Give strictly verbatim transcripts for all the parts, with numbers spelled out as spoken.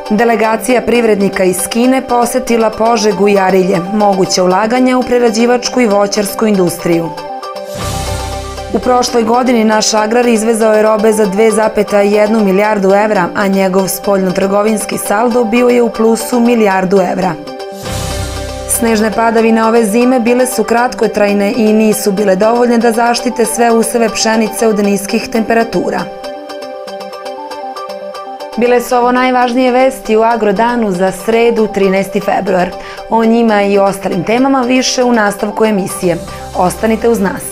Delegacija privrednika iz Kine posetila Požegu i Arilje, moguće ulaganja u prerađivačku i voćarsku industriju. U prošloj godini naš agrar izvezao je robe za dve zarez jednu milijardu evra, a njegov spoljnotrgovinski saldo bio je u plusu milijardu evra. Snežne padavine ove zime bile su kratkotrajne i nisu bile dovoljne da zaštite sve useve pšenice od niskih temperatura. Bile su ovo najvažnije vesti u Agrodanu za sredu trinaesti februar. O njima i ostalim temama više u nastavku emisije. Ostanite uz nas.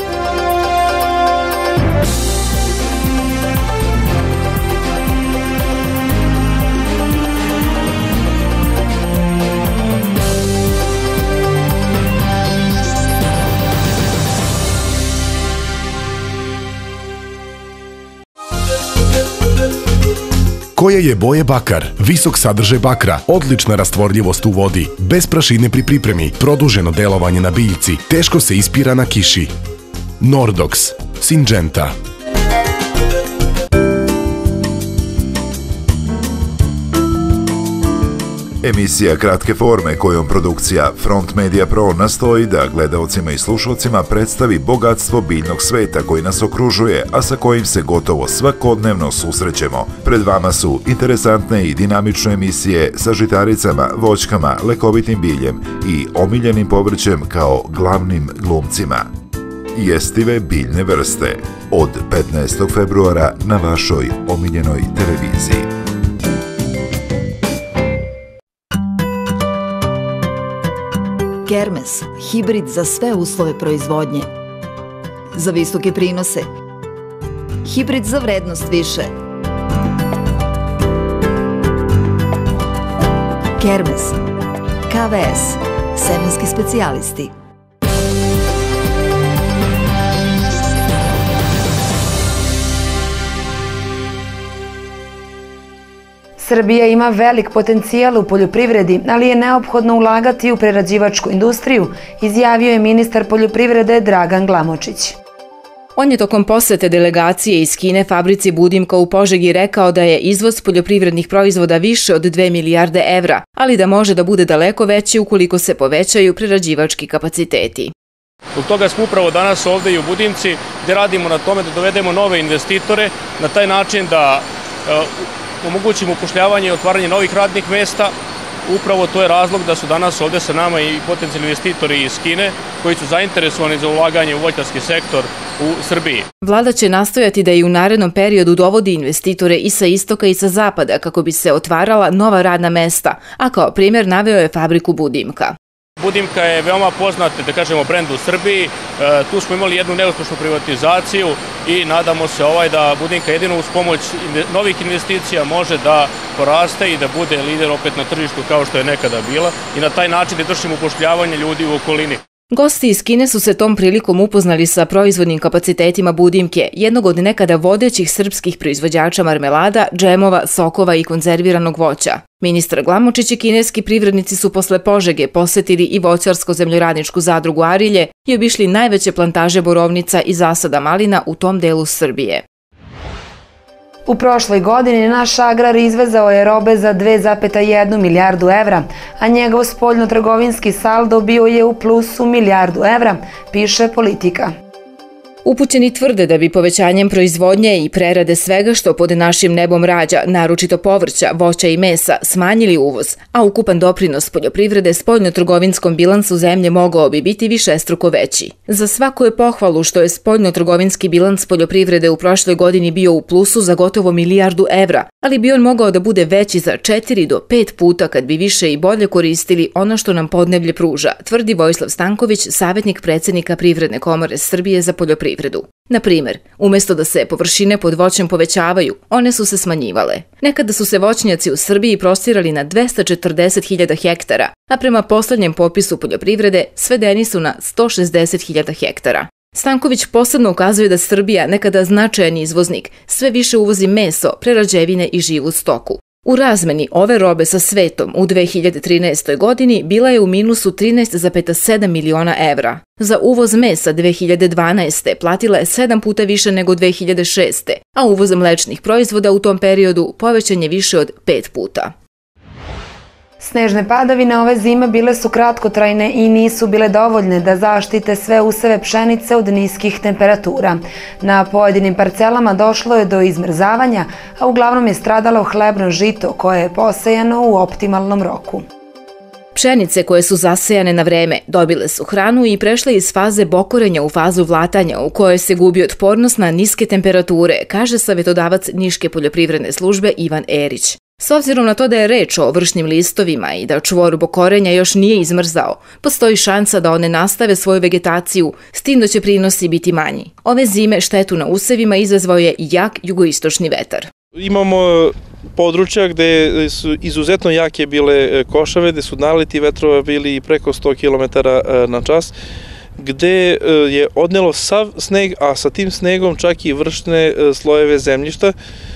Koja je boje bakar? Visok sadržaj bakra, odlična rastvorljivost u vodi, bez prašine pri pripremi, produženo delovanje na biljci, teško se ispira na kiši. Nordox, Syngenta. Emisija kratke forme kojom produkcija Front Media Pro nastoji da gledaocima i slušalcima predstavi bogatstvo biljnog sveta koji nas okružuje, a sa kojim se gotovo svakodnevno susrećemo. Pred vama su interesantne i dinamične emisije sa žitaricama, voćkama, lekovitim biljem i omiljenim povrćem kao glavnim glumcima. Jestive biljne vrste od petnaestog februara na vašoj omiljenoj televiziji. Kermes, hibrid za sve uslove proizvodnje. Za visoke prinose. Hibrid za vrednost više. Kermes, K V S, semenski specijalisti. Srbija ima velik potencijal u poljoprivredi, ali je neophodno ulagati u prerađivačku industriju, izjavio je ministar poljoprivrede Dragan Glamočić. On je tokom posete delegacije iz Kine fabrici Budimka u Požegi rekao da je izvoz poljoprivrednih proizvoda više od dve milijarde evra, ali da može da bude daleko veći ukoliko se povećaju prerađivački kapaciteti. Zbog toga smo upravo danas ovde i u Budimci gde radimo na tome da dovedemo nove investitore, na taj način da omogućimo upošljavanje i otvaranje novih radnih mesta. Upravo to je razlog da su danas ovde sa nama i potencijalni investitori iz Kine koji su zainteresovani za ulaganje u voćarski sektor u Srbiji. Vlada će nastojati da i u narednom periodu dovodi investitore i sa istoka i sa zapada kako bi se otvarala nova radna mesta, a kao primjer naveo je fabriku Budimka. Budimka je veoma poznat, da kažemo, brend u Srbiji. Tu smo imali jednu neuspešnu privatizaciju i nadamo se ovaj da Budimka jedino uz pomoć novih investicija može da poraste i da bude lider opet na tržištu kao što je nekada bila i na taj način da držimo upošljavanje ljudi u okolini. Gosti iz Kine su se tom prilikom upoznali sa proizvodnim kapacitetima Budimke, jednog od nekada vodećih srpskih proizvođača marmelada, džemova, sokova i konzerviranog voća. Ministar Glamočić i kineski privrednici su posle Požege posetili i voćarsko-zemljoradničku zadrugu Arilje i obišli najveće plantaže borovnica i zasada malina u tom delu Srbije. U prošloj godini naš agrar izvezao je robe za dve zarez jednu milijardu evra, a njegov spoljnotrgovinski saldo bio je u plusu milijardu evra, piše Politika. Upućeni tvrde da bi povećanjem proizvodnje i prerade svega što pod našim nebom rađa, naročito povrća, voća i mesa, smanjili uvoz, a ukupan doprinos poljoprivrede spoljnotrgovinskom bilansu zemlje mogao bi biti višestruko veći. Za svaku je pohvalu što je spoljnotrgovinski bilans poljoprivrede u prošloj godini bio u plusu za gotovo milijardu evra, ali bi on mogao da bude veći za četiri do pet puta kad bi više i bolje koristili ono što nam podneblje pruža, tvrdi Vojislav Stanković, savjetnik predsjednika Privredne komore Srbije za poljoprivredu. Na primjer, umjesto da se površine pod voćem povećavaju, one su se smanjivale. Nekada su se voćnjaci u Srbiji prostirali na dvesta četrdeset hiljada hektara, a prema poslednjem popisu poljoprivrede svedeni su na sto šezdeset hiljada hektara. Stanković posebno ukazuje da Srbija, nekada značajan izvoznik, sve više uvozi meso, prerađevine i živu stoku. U razmeni ove robe sa svetom u dve hiljade trinaestoj godini bila je u minusu trinaest zarez sedam miliona evra. Za uvoz mesa dve hiljade dvanaeste. platila je sedam puta više nego dve hiljade šeste. a uvoz mlečnih proizvoda u tom periodu povećan je više od pet puta. Snežne padavine ove zime bile su kratkotrajne i nisu bile dovoljne da zaštite sve useve pšenice od niskih temperatura. Na pojedinim parcelama došlo je do izmrzavanja, a uglavnom je stradalo hlebno žito koje je posejano u optimalnom roku. Pšenice koje su zasejane na vreme dobile su hranu i prešle iz faze bokorenja u fazu vlatanja u kojoj se gubi otpornost na niske temperature, kaže savjetodavac Niške poljoprivredne službe Ivan Erić. S obzirom na to da je reč o vršnim listovima i da čvor bokorenja još nije izmrzao, postoji šansa da one nastave svoju vegetaciju, s tim da će prinosi biti manji. Ove zime štetu na usevima izazvao je jak jugoistočni vetar. Imamo područja gde su izuzetno jake bile košave, gde su naleti vetrova bili preko sto kilometara na čas, gde je odnelo sav sneg, a sa tim snegom čak i vršne slojeve zemljišta.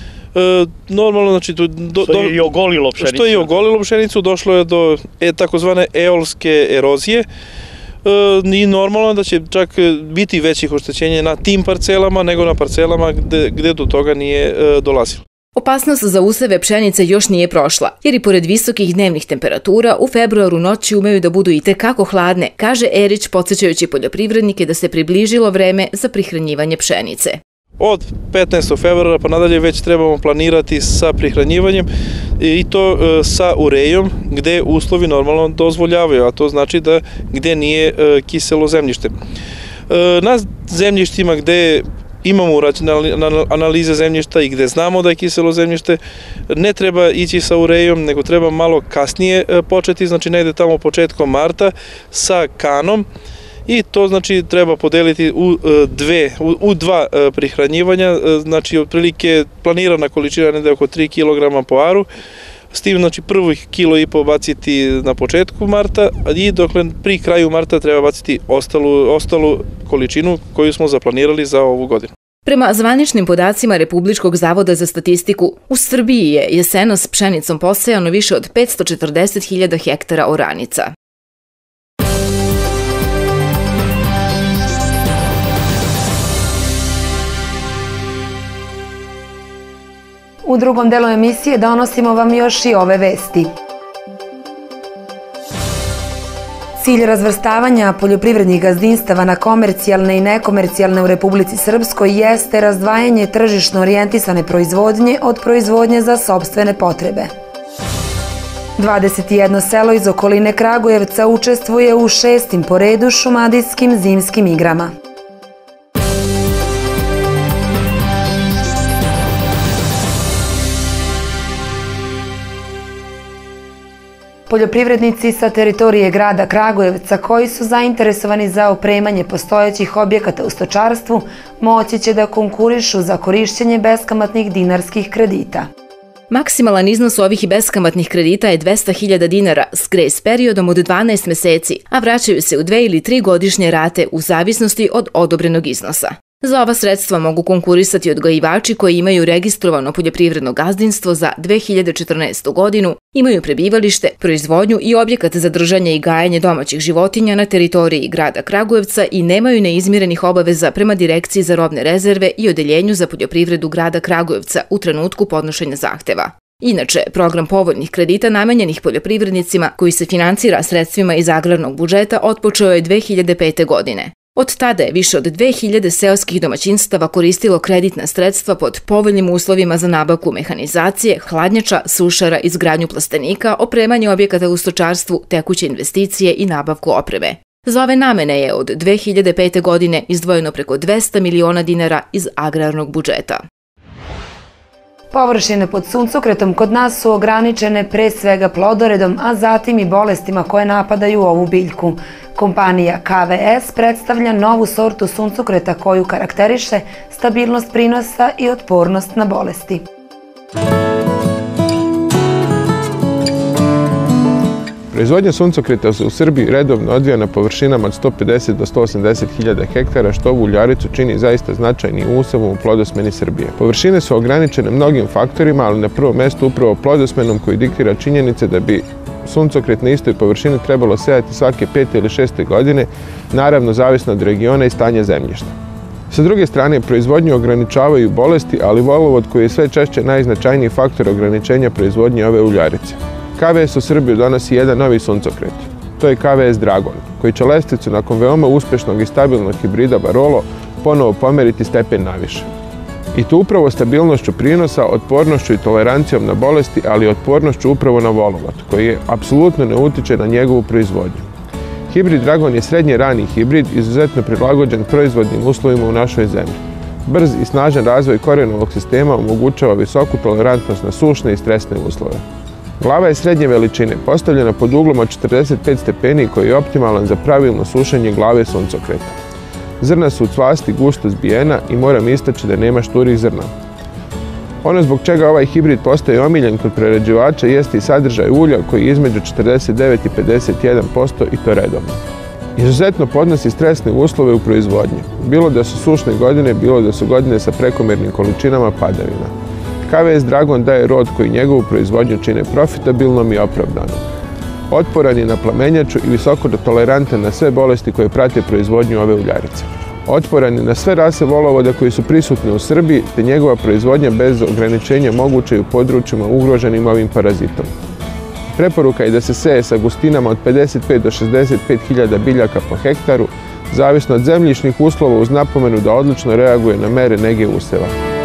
Normalno, znači, do, do, što je i ogolilo pšenicu. Što je i ogolilo pšenicu, došlo je do e, takozvane eolske erozije e, i normalno da će čak biti većih oštećenja na tim parcelama nego na parcelama gde, gde do toga nije e, dolazilo. Opasnost za useve pšenice još nije prošla, jer i pored visokih dnevnih temperatura u februaru noći umeju da budu i tekako hladne, kaže Erić, podsjećajući poljoprivrednike da se približilo vreme za prihranjivanje pšenice. Od petnaestog februara pa nadalje već trebamo planirati sa prihranjivanjem i to sa urejom gde uslovi normalno dozvoljavaju, a to znači da gde nije kiselo zemljište. Na zemljištima gde imamo urađene analize zemljišta i gde znamo da je kiselo zemljište, ne treba ići sa urejom, nego treba malo kasnije početi, znači negde tamo početkom marta sa kanom. I to znači treba podeliti u dve, u, u dva prihranjivanja, znači otprilike planirana količina negde oko tri kilograma po aru, s tim znači prvih kilo i po baciti na početku marta i dokle pri kraju marta treba baciti ostalu, ostalu količinu koju smo zaplanirali za ovu godinu. Prema zvaničnim podacima Republičkog zavoda za statistiku, u Srbiji je jesenas pšenicom posejano više od petsto četrdeset hiljada hektara oranica. U drugom delu emisije donosimo vam još i ove vesti. Cilj razvrstavanja poljoprivrednih gazdinstava na komercijalne i nekomercijalne u Republici Srpskoj jeste razdvajanje tržišno orijentisane proizvodnje od proizvodnje za sopstvene potrebe. dvadeset jedno selo iz okoline Kragujevca učestvuje u šestim po redu šumadijskim zimskim igrama. Poljoprivrednici sa teritorije grada Kragujevca koji su zainteresovani za opremanje postojećih objekata u stočarstvu moći će da konkurišu za korišćenje beskamatnih dinarskih kredita. Maksimalan iznos ovih beskamatnih kredita je dvesta hiljada dinara s grejs periodom od dvanaest meseci, a vraćaju se u dve ili tri godišnje rate u zavisnosti od odobrenog iznosa. Za ova sredstva mogu konkurisati odgajivači koji imaju registrovano poljoprivredno gazdinstvo za dve hiljade četrnaestu godinu, imaju prebivalište, proizvodnju i objekat za držanje i gajanje domaćih životinja na teritoriji grada Kragujevca i nemaju neizmirenih obaveza prema Direkciji za robne rezerve i Odeljenju za poljoprivredu grada Kragujevca u trenutku podnošenja zahteva. Inače, program povoljnih kredita namenjenih poljoprivrednicima koji se finansira sredstvima iz agrarnog budžeta otpočeo je dve hiljade pete. godine. Od tada je više od dve hiljade seoskih domaćinstava koristilo kreditna sredstva pod povoljnim uslovima za nabavku mehanizacije, hladnjača, sušara, izgradnju plastenika, opremanje objekata u stočarstvu, tekuće investicije i nabavku opreme. Za ove namene je od dve hiljade pete. godine izdvojeno preko dvesta miliona dinara iz agrarnog budžeta. Površine pod suncokretom kod nas su ograničene pre svega plodoredom, a zatim i bolestima koje napadaju ovu biljku. Kompanija K V S predstavlja novu sortu suncokreta koju karakteriše stabilnost prinosa i otpornost na bolesti. Proizvodnja suncokreta se u Srbiji redovno odvija na površinama od sto pedeset do sto osamdeset hiljada hektara, što ovu uljaricu čini zaista značajnim usevom u plodosmeni Srbije. Površine su ograničene mnogim faktorima, ali na prvom mestu upravo plodosmenom koji diktira činjenice da bi suncokret na istoj površini trebalo sejati svake pete ili šeste godine, naravno zavisno od regiona i stanja zemljišta. Sa druge strane, proizvodnju ograničavaju bolesti, ali volovod koji je sve češće najznačajniji faktor ograničenja proizvodnje ove uljarice. K V S u Srbiju donosi jedan novi suncokret. To je K V S Dragon, koji će lestvicu nakon veoma uspešnog i stabilnog hibrida Barolo ponovo pomeriti stepen naviše. I to upravo stabilnošću prinosa, otpornošću i tolerancijom na bolesti, ali i otpornošću upravo na volovat, koji je apsolutno ne utiče na njegovu proizvodnju. Hibrid Dragon je srednje rani hibrid, izuzetno prilagođen proizvodnim uslovima u našoj zemlji. Brz i snažan razvoj korenovog sistema omogućava visoku tolerantnost na sušne i stresne uslove. Glava je srednje veličine, postavljena pod uglom od četrdeset pet stepeni koji je optimalan za pravilno sušenje glave suncokreta. Zrna su u cvasti gusto zbijena i moram istaći da nema šturih zrna. Ono zbog čega ovaj hibrid postaje omiljen kod prerađivača jeste i sadržaj ulja koji je između četrdeset devet i pedeset jedan posto i to redovno. Izuzetno podnosi stresne uslove u proizvodnji, bilo da su sušne godine, bilo da su godine sa prekomernim količinama padavina. K V S Dragon daje rod koji njegovu proizvodnju čine profitabilnom i opravdanom. Otporan je na plamenjaču i visoko tolerantan na sve bolesti koje prate proizvodnju ove uljarice. Otporan je na sve rase volovoda koji su prisutne u Srbiji, te njegova proizvodnja bez ograničenja moguća i u područjima ugroženim ovim parazitom. Preporuka je da se seje sa gustinama od pedeset pet do šezdeset pet hiljada biljaka po hektaru, zavisno od zemljišnih uslova uz napomenu da odlično reaguje na mere nege useva.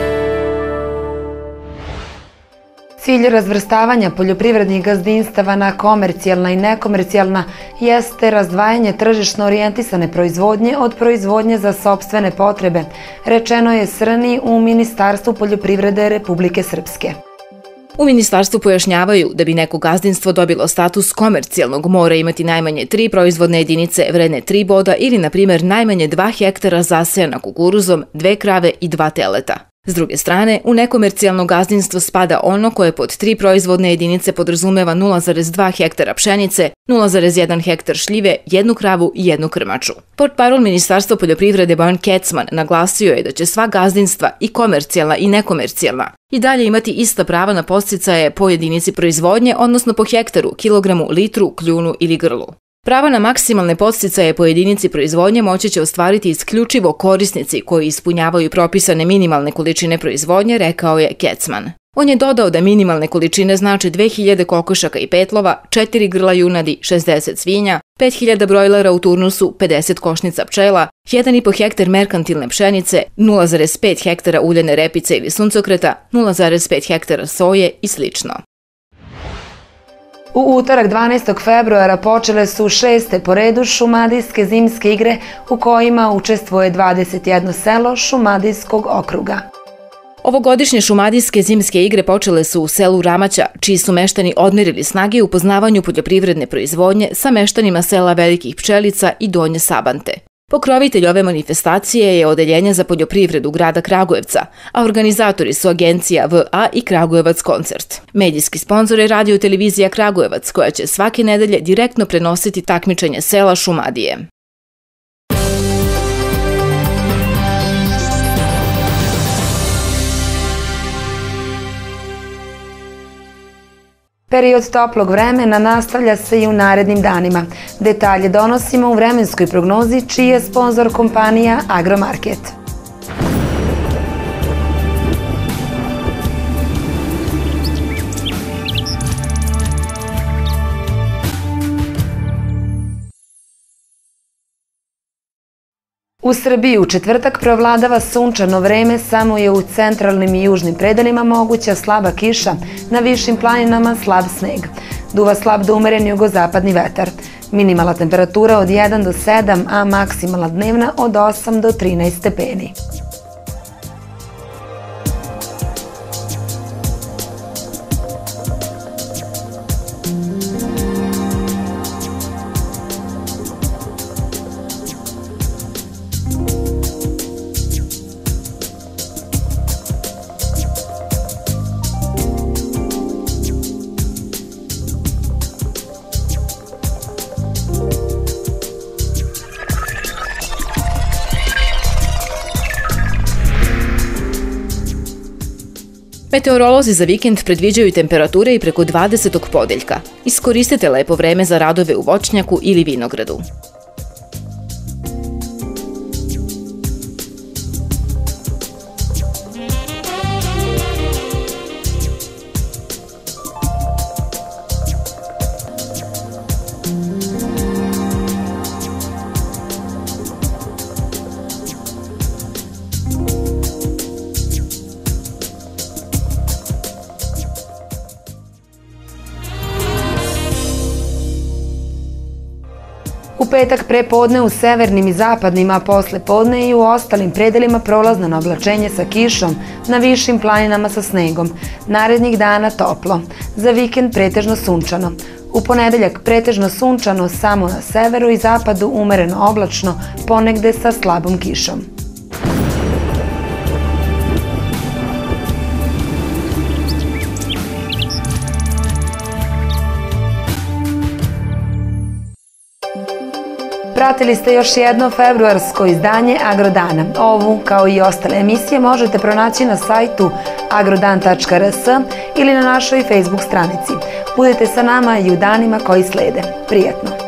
Cilj razvrstavanja poljoprivrednih gazdinstava na komercijalna i nekomercijalna jeste razdvajanje tržišno orijentisane proizvodnje od proizvodnje za sopstvene potrebe, rečeno je Srni u Ministarstvu poljoprivrede Republike Srpske. U ministarstvu pojašnjavaju da bi neko gazdinstvo dobilo status komercijalnog mora imati najmanje tri proizvodne jedinice vredne tri boda ili, na primjer, najmanje dva hektara zasejana kukuruzom, dve krave i dva teleta. S druge strane, u nekomercijalno gazdinstvo spada ono koje pod tri proizvodne jedinice podrazumeva nula zarez dva hektara pšenice, nula zarez jedan hektar šljive, jednu kravu i jednu krmaču. Portparol Ministarstva poljoprivrede Bojan Kecman naglasio je da će sva gazdinstva, i komercijalna i nekomercijalna, i dalje imati ista prava na podsticaje po jedinici proizvodnje, odnosno po hektaru, kilogramu, litru, kljunu ili grlu. Prava na maksimalne podsticaje po jedinici proizvodnje moći će ostvariti isključivo korisnici koji ispunjavaju propisane minimalne količine proizvodnje, rekao je Kecman. On je dodao da minimalne količine znači dve hiljade kokošaka i petlova, četiri grla junadi, šezdeset svinja, pet hiljada brojlera u turnusu, pedeset košnica pčela, jedan i po hektar merkantilne pšenice, nula zarez pet hektara uljane repice ili suncokreta, nula zarez pet hektara soje i slično. U utorak dvanaestog februara počele su šeste po redu Šumadijske zimske igre u kojima učestvuje dvadeset jedno selo Šumadijskog okruga. Ovogodišnje Šumadijske zimske igre počele su u selu Ramaća, čiji su meštani odmerili snage u poznavanju poljoprivredne proizvodnje sa meštanima sela Velikih Pčelica i Donje Sabante. Pokrovitelj ove manifestacije je Odeljenje za poljoprivredu grada Kragujevca, a organizatori su agencija V A i Kragujevac koncert. Medijski sponzor je radio televizija Kragujevac, koja će svake nedelje direktno prenositi takmičenje sela Šumadije. Period toplog vremena nastavlja se i u narednim danima. Detalje donosimo u vremenskoj prognozi, čiji je sponzor kompanija Agromarket. U Srbiji u četvrtak provladava sunčano vreme, samo je u centralnim i južnim predelima moguća slaba kiša, na višim planinama slab sneg. Duva slab do umeren jugozapadni vetar. Minimalna temperatura od jedan do sedam, a maksimalna dnevna od osam do trinaest stepeni. Meteorolozi za vikend predviđaju temperature i preko dvadesetog podeljka. Iskoristite lepo vreme za radove u voćnjaku ili vinogradu. U petak prepodne u severnim i zapadnim, a posle podne i u ostalim predelima prolazno na oblačenje sa kišom, na višim planinama sa snegom. Narednih dana toplo. Za vikend pretežno sunčano. U ponedeljak pretežno sunčano samo na severu i zapadu, umereno oblačno, ponegde sa slabom kišom. Pratili ste još jedno februarsko izdanje Agrodana. Ovu, kao i ostale emisije, možete pronaći na sajtu agrodan tačka r s ili na našoj Facebook stranici. Budite sa nama i u danima koji slede. Prijetno!